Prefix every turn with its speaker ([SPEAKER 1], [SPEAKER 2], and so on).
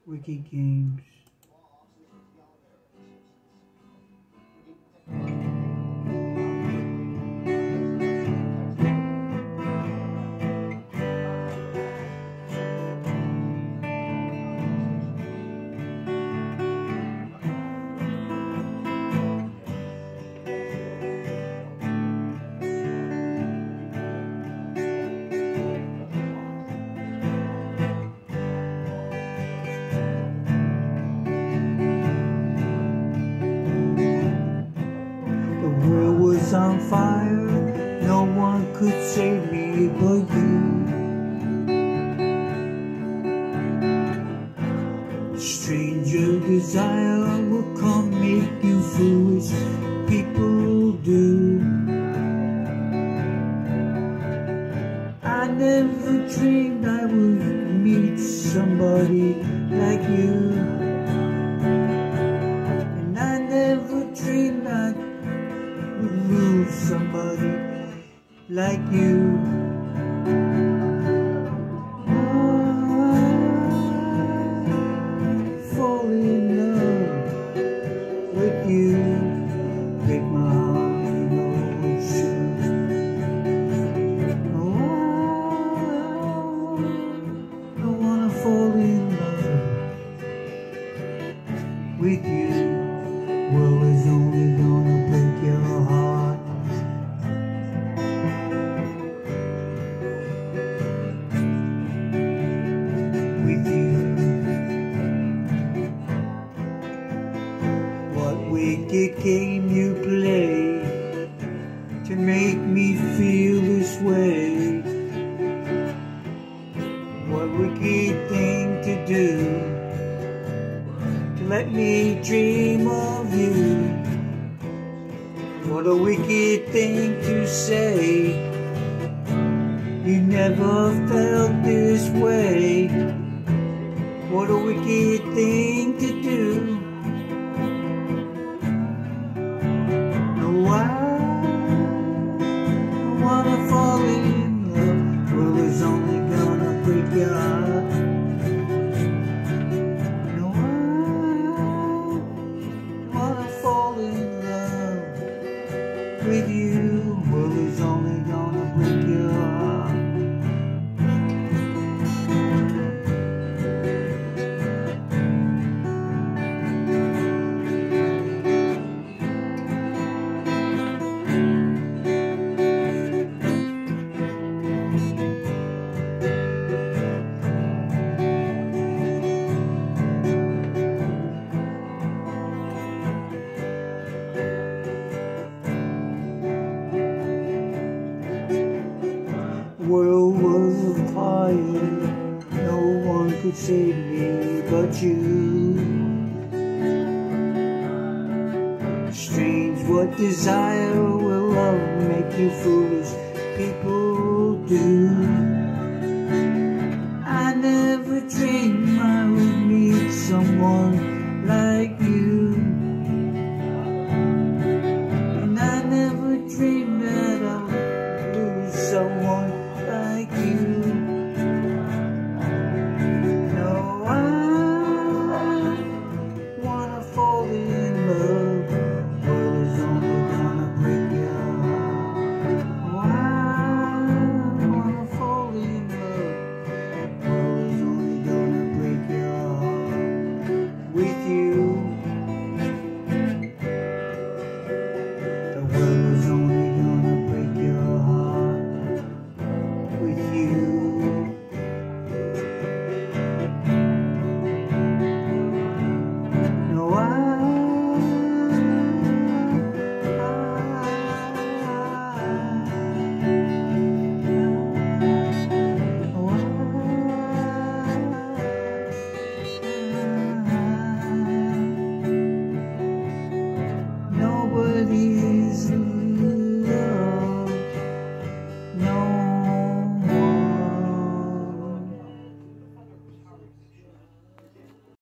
[SPEAKER 1] Wicked Games. The world was on fire, no one could save me but you. Stranger desire will come make you foolish, people do. I never dreamed I would meet somebody like you, and I never dreamed I'd lose somebody like you. Fall in love with you, break my heart in those shoes. I wanna fall in love with you. World is only gonna break your heart. With you. What wicked game you play to make me feel this way? What wicked thing to do to let me dream of you? What a wicked thing to say, you never felt this way. What a wicked thing to do. No, I wanna fall in love. Well, it's only gonna break your heart. No, I wanna fall in love with you. Well, it's only gonna break your heart. World was a fire, no one could save me but you. Strange what desire will love make you foolish, people do.